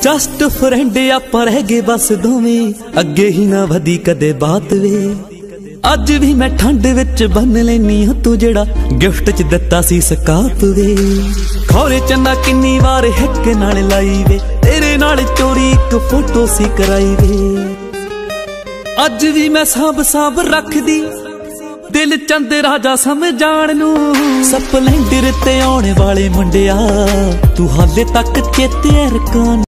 Just friend आपां रह गए बस दोवें, अगे ही ना वधी कदे बात वे। अज भी मैं ठंड विच बन लेनी हो तू जेड़ा गिफ्ट च दिता सी सकाप वे। खौरे चन्ना किन्नी वार हिक नाल लाई वे, तेरे नाल चोरी एक फोटो सी कराई वे। अज भी मैं सांभ सांभ रखदी दिल चंद राजा समझाण नू। स्पलेंडर ते आने वाले मुंडिया तू हाले तक चेते रखां।